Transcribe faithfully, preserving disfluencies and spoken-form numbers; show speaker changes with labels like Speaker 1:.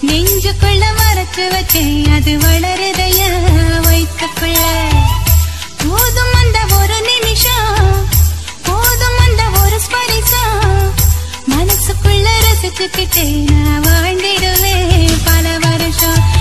Speaker 1: நெஞ்சுக்குள்ள மறைச்சு வச்சேன் அது வளருதைய வைத்துக்குள்ள போதும் அந்த ஒரு நிமிஷம் போதும் அந்த ஒரு ஸ்பரிசம் மனசுக்குள்ள ரசிச்சுக்கிட்டே நான் வாழ்ந்திடுவேன் பல வருஷம்